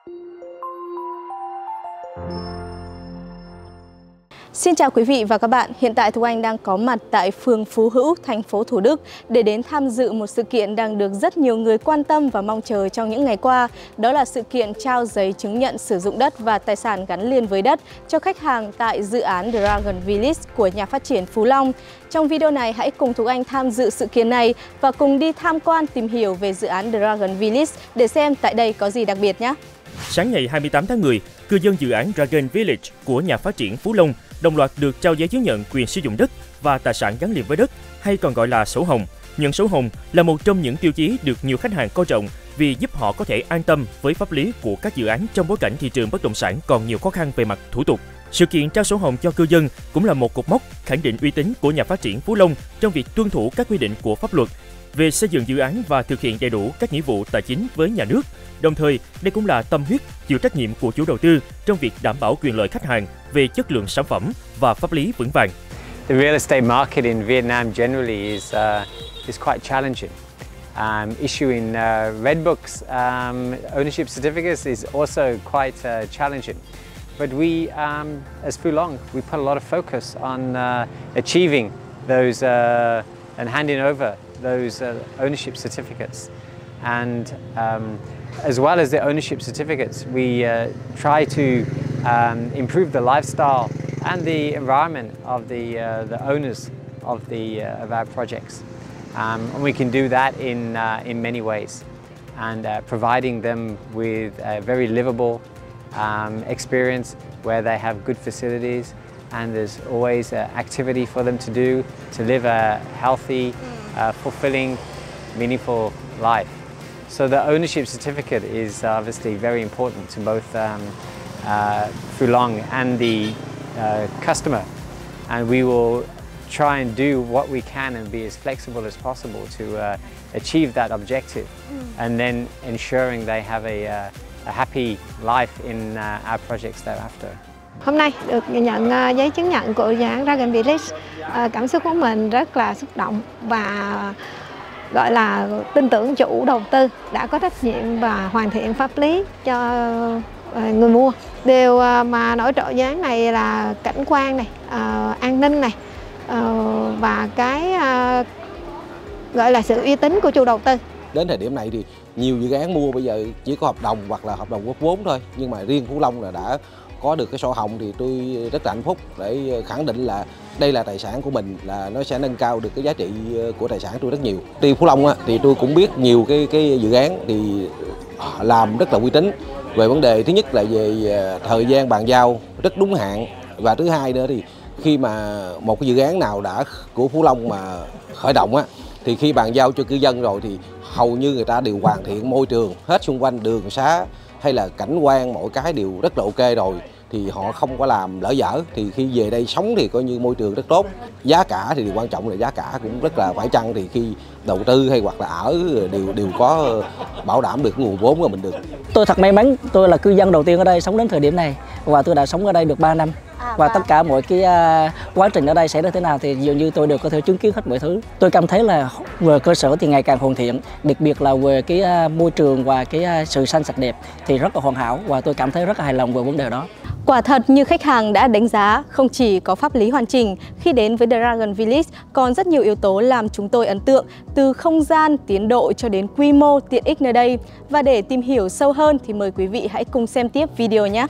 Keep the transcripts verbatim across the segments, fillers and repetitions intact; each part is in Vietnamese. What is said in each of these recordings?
Xin chào quý vị và các bạn. Hiện tại Thu Anh đang có mặt tại phường Phú Hữu, thành phố Thủ Đức để đến tham dự một sự kiện đang được rất nhiều người quan tâm và mong chờ trong những ngày qua. Đó là sự kiện trao giấy chứng nhận sử dụng đất và tài sản gắn liền với đất cho khách hàng tại dự án Dragon Village của nhà phát triển Phú Long. Trong video này, hãy cùng Thu Anh tham dự sự kiện này và cùng đi tham quan tìm hiểu về dự án Dragon Village để xem tại đây có gì đặc biệt nhé. Sáng ngày hai mươi tám tháng mười, cư dân dự án Dragon Village của nhà phát triển Phú Long đồng loạt được trao giấy chứng nhận quyền sử dụng đất và tài sản gắn liền với đất, hay còn gọi là sổ hồng. Nhận sổ hồng là một trong những tiêu chí được nhiều khách hàng coi trọng vì giúp họ có thể an tâm với pháp lý của các dự án trong bối cảnh thị trường bất động sản còn nhiều khó khăn về mặt thủ tục. Sự kiện trao sổ hồng cho cư dân cũng là một cột mốc khẳng định uy tín của nhà phát triển Phú Long trong việc tuân thủ các quy định của pháp luật về xây dựng dự án và thực hiện đầy đủ các nghĩa vụ tài chính với nhà nước. Đồng thời, đây cũng là tâm huyết, chịu trách nhiệm của chủ đầu tư trong việc đảm bảo quyền lợi khách hàng về chất lượng sản phẩm và pháp lý vững vàng. The real estate market in Vietnam generally is uh, is quite challenging. Um, issuing uh, red books, um, ownership certificates is also quite uh, challenging. But we, um, as Phú Long, we put a lot of focus on uh, achieving those uh, and handing over those uh, ownership certificates. And um, as well as the ownership certificates, we uh, try to um, improve the lifestyle and the environment of the, uh, the owners of, the, uh, of our projects. Um, and we can do that in, uh, in many ways, and uh, providing them with a very livable um, experience where they have good facilities and there's always uh, activity for them to do to live a healthy, uh, fulfilling, meaningful life. So the ownership certificate is obviously very important to both um, uh, Phú Long and the uh, customer, and we will try and do what we can and be as flexible as possible to uh, achieve that objective, mm. and then ensuring they have a, uh, a happy life in uh, our projects thereafter. Hôm nay được nhận uh, giấy chứng nhận của dự án Dragon Village, uh, cảm xúc của mình rất là xúc động và gọi là tin tưởng chủ đầu tư đã có trách nhiệm và hoàn thiện pháp lý cho người mua. Điều mà nổi trội dự án này là cảnh quan này, uh, an ninh này, uh, và cái uh, gọi là sự uy tín của chủ đầu tư. Đến thời điểm này thì nhiều dự án mua bây giờ chỉ có hợp đồng hoặc là hợp đồng góp vốn thôi, nhưng mà riêng Phú Long là đã có được cái sổ hồng thì tôi rất là hạnh phúc để khẳng định là đây là tài sản của mình, là nó sẽ nâng cao được cái giá trị của tài sản tôi rất nhiều. Riêng Phú Long á, thì tôi cũng biết nhiều cái cái dự án thì làm rất là uy tín. Về vấn đề thứ nhất là về thời gian bàn giao rất đúng hạn, và thứ hai nữa thì khi mà một cái dự án nào đã của Phú Long mà khởi động á, thì khi bàn giao cho cư dân rồi thì hầu như người ta đều hoàn thiện môi trường hết xung quanh đường xá hay là cảnh quan, mọi cái đều rất là ok rồi, thì họ không có làm lỡ dở, thì khi về đây sống thì coi như môi trường rất tốt. Giá cả thì điều quan trọng là giá cả cũng rất là phải chăng, thì khi đầu tư hay hoặc là ở đều đều có bảo đảm được nguồn vốn của mình được. Tôi thật may mắn, tôi là cư dân đầu tiên ở đây sống đến thời điểm này, và tôi đã sống ở đây được ba năm. Và tất cả mọi cái uh, quá trình ở đây xảy ra thế nào thì dường như tôi đều có thể chứng kiến hết mọi thứ. Tôi cảm thấy là về cơ sở thì ngày càng hoàn thiện, đặc biệt là về cái uh, môi trường và cái uh, sự xanh sạch đẹp thì rất là hoàn hảo, và tôi cảm thấy rất là hài lòng về vấn đề đó. Quả thật như khách hàng đã đánh giá, không chỉ có pháp lý hoàn chỉnh, khi đến với Dragon Village còn rất nhiều yếu tố làm chúng tôi ấn tượng, từ không gian, tiến độ cho đến quy mô, tiện ích nơi đây. Và để tìm hiểu sâu hơn thì mời quý vị hãy cùng xem tiếp video nhé.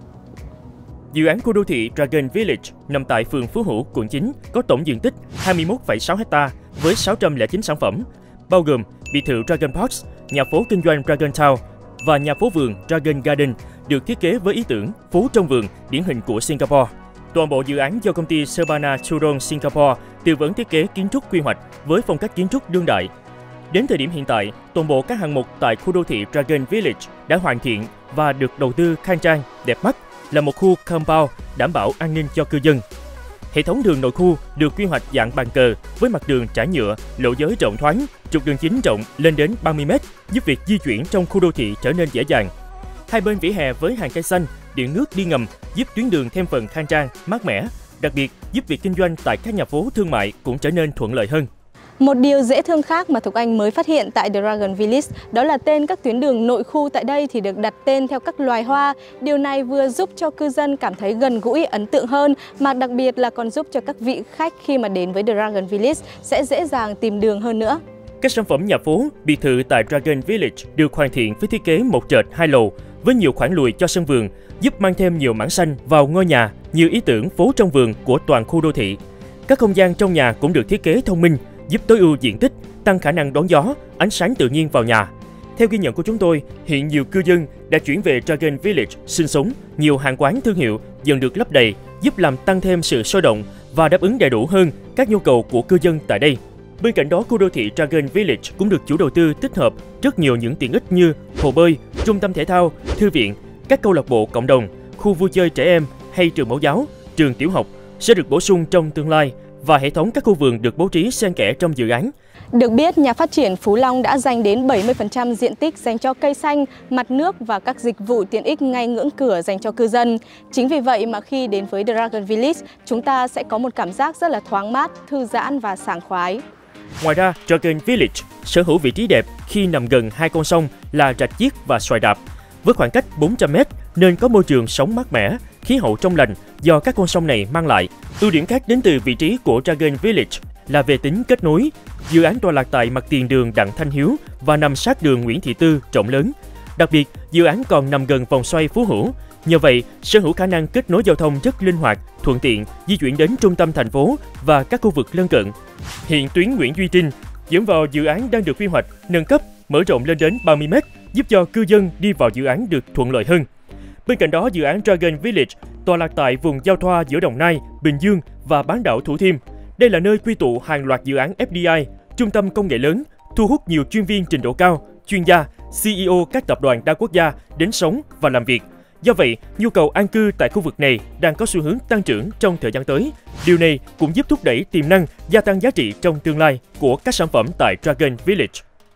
Dự án khu đô thị Dragon Village nằm tại phường Phú Hữu, quận chín, có tổng diện tích hai mươi mốt phẩy sáu héc ta với sáu trăm lẻ chín sản phẩm, bao gồm biệt thự Dragon Park, nhà phố kinh doanh Dragon Town và nhà phố vườn Dragon Garden, được thiết kế với ý tưởng phố trong vườn điển hình của Singapore. Toàn bộ dự án do công ty Surbana Chudong Singapore tư vấn thiết kế kiến trúc quy hoạch với phong cách kiến trúc đương đại. Đến thời điểm hiện tại, toàn bộ các hạng mục tại khu đô thị Dragon Village đã hoàn thiện và được đầu tư khang trang, đẹp mắt, là một khu compound đảm bảo an ninh cho cư dân. Hệ thống đường nội khu được quy hoạch dạng bàn cờ với mặt đường trải nhựa, lộ giới rộng thoáng, trục đường chính rộng lên đến ba mươi mét, giúp việc di chuyển trong khu đô thị trở nên dễ dàng. Hai bên vỉa hè với hàng cây xanh, điện nước đi ngầm giúp tuyến đường thêm phần khang trang, mát mẻ, đặc biệt giúp việc kinh doanh tại các nhà phố thương mại cũng trở nên thuận lợi hơn. Một điều dễ thương khác mà Thục Anh mới phát hiện tại Dragon Village đó là tên các tuyến đường nội khu tại đây thì được đặt tên theo các loài hoa. Điều này vừa giúp cho cư dân cảm thấy gần gũi, ấn tượng hơn, mà đặc biệt là còn giúp cho các vị khách khi mà đến với Dragon Village sẽ dễ dàng tìm đường hơn nữa. Các sản phẩm nhà phố, biệt thự tại Dragon Village được hoàn thiện với thiết kế một trệt hai lầu với nhiều khoảng lùi cho sân vườn, giúp mang thêm nhiều mảng xanh vào ngôi nhà như ý tưởng phố trong vườn của toàn khu đô thị. Các không gian trong nhà cũng được thiết kế thông minh, giúp tối ưu diện tích, tăng khả năng đón gió, ánh sáng tự nhiên vào nhà. Theo ghi nhận của chúng tôi, hiện nhiều cư dân đã chuyển về Dragon Village sinh sống, nhiều hàng quán thương hiệu dần được lấp đầy, giúp làm tăng thêm sự sôi động và đáp ứng đầy đủ hơn các nhu cầu của cư dân tại đây. Bên cạnh đó, khu đô thị Dragon Village cũng được chủ đầu tư tích hợp rất nhiều những tiện ích như hồ bơi, trung tâm thể thao, thư viện, các câu lạc bộ cộng đồng, khu vui chơi trẻ em hay trường mẫu giáo, trường tiểu học sẽ được bổ sung trong tương lai và hệ thống các khu vườn được bố trí xen kẽ trong dự án. Được biết, nhà phát triển Phú Long đã dành đến bảy mươi phần trăm diện tích dành cho cây xanh, mặt nước và các dịch vụ tiện ích ngay ngưỡng cửa dành cho cư dân. Chính vì vậy mà khi đến với Dragon Village, chúng ta sẽ có một cảm giác rất là thoáng mát, thư giãn và sảng khoái. Ngoài ra, Dragon Village sở hữu vị trí đẹp khi nằm gần hai con sông là Rạch Chiếc và Xoài Rạp. Với khoảng cách bốn trăm mét nên có môi trường sống mát mẻ, khí hậu trong lành do các con sông này mang lại. Ưu điểm khác đến từ vị trí của Dragon Village là về tính kết nối. Dự án tọa lạc tại mặt tiền đường Đặng Thanh Hiếu và nằm sát đường Nguyễn Thị Tư rộng lớn. Đặc biệt, dự án còn nằm gần vòng xoay Phú Hữu. Nhờ vậy, sở hữu khả năng kết nối giao thông rất linh hoạt, thuận tiện di chuyển đến trung tâm thành phố và các khu vực lân cận. Hiện tuyến Nguyễn Duy Trinh dẫn vào dự án đang được quy hoạch, nâng cấp, mở rộng lên đến ba mươi mét, giúp cho cư dân đi vào dự án được thuận lợi hơn. Bên cạnh đó, dự án Dragon Village tọa lạc tại vùng giao thoa giữa Đồng Nai, Bình Dương và bán đảo Thủ Thiêm. Đây là nơi quy tụ hàng loạt dự án ép đê i, trung tâm công nghệ lớn, thu hút nhiều chuyên viên trình độ cao, chuyên gia, xê e ô các tập đoàn đa quốc gia đến sống và làm việc. Do vậy, nhu cầu an cư tại khu vực này đang có xu hướng tăng trưởng trong thời gian tới. Điều này cũng giúp thúc đẩy tiềm năng gia tăng giá trị trong tương lai của các sản phẩm tại Dragon Village.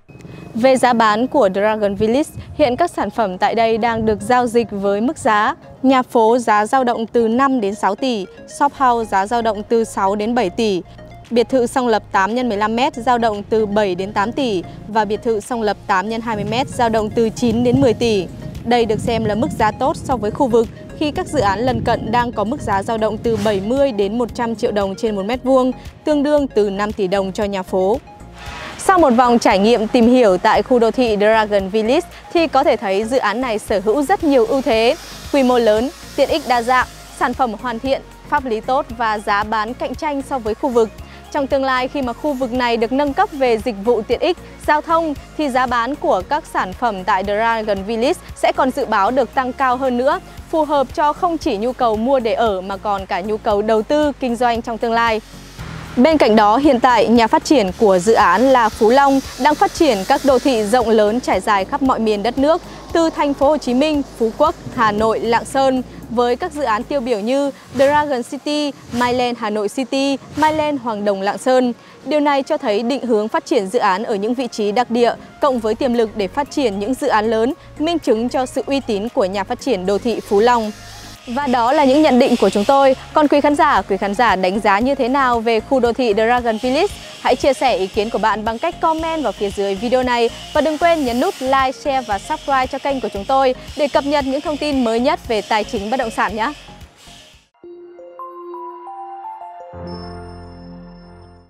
Về giá bán của Dragon Village, hiện các sản phẩm tại đây đang được giao dịch với mức giá nhà phố giá dao động từ năm đến sáu tỷ, shop house giá dao động từ sáu đến bảy tỷ, biệt thự song lập tám nhân mười lăm mét dao động từ bảy đến tám tỷ và biệt thự song lập tám nhân hai mươi mét dao động từ chín đến mười tỷ. Đây được xem là mức giá tốt so với khu vực khi các dự án lân cận đang có mức giá dao động từ bảy mươi đến một trăm triệu đồng trên một mét vuông, tương đương từ năm tỷ đồng cho nhà phố. Sau một vòng trải nghiệm tìm hiểu tại khu đô thị Dragon Village thì có thể thấy dự án này sở hữu rất nhiều ưu thế, quy mô lớn, tiện ích đa dạng, sản phẩm hoàn thiện, pháp lý tốt và giá bán cạnh tranh so với khu vực. Trong tương lai khi mà khu vực này được nâng cấp về dịch vụ tiện ích, giao thông thì giá bán của các sản phẩm tại Dragon Village sẽ còn dự báo được tăng cao hơn nữa, phù hợp cho không chỉ nhu cầu mua để ở mà còn cả nhu cầu đầu tư, kinh doanh trong tương lai. Bên cạnh đó, hiện tại nhà phát triển của dự án là Phú Long đang phát triển các đô thị rộng lớn trải dài khắp mọi miền đất nước, từ thành phố Hồ Chí Minh, Phú Quốc, Hà Nội, Lạng Sơn, với các dự án tiêu biểu như Dragon City, Myland Hà Nội City, Myland Hoàng Đồng Lạng Sơn. Điều này cho thấy định hướng phát triển dự án ở những vị trí đặc địa, cộng với tiềm lực để phát triển những dự án lớn, minh chứng cho sự uy tín của nhà phát triển đô thị Phú Long. Và đó là những nhận định của chúng tôi. Còn quý khán giả, quý khán giả đánh giá như thế nào về khu đô thị Dragon Village? Hãy chia sẻ ý kiến của bạn bằng cách comment vào phía dưới video này. Và đừng quên nhấn nút like, share và subscribe cho kênh của chúng tôi để cập nhật những thông tin mới nhất về tài chính bất động sản nhé.